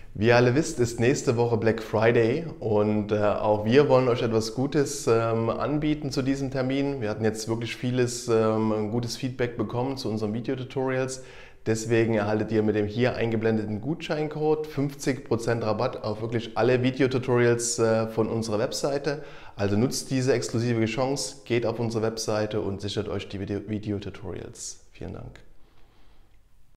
Wie ihr alle wisst, ist nächste Woche Black Friday und auch wir wollen euch etwas Gutes anbieten zu diesem Termin. Wir hatten jetzt wirklich gutes Feedback bekommen zu unseren Videotutorials. Deswegen erhaltet ihr mit dem hier eingeblendeten Gutscheincode 50% Rabatt auf wirklich alle Videotutorials von unserer Webseite. Also nutzt diese exklusive Chance, geht auf unsere Webseite und sichert euch die Videotutorials. Vielen Dank.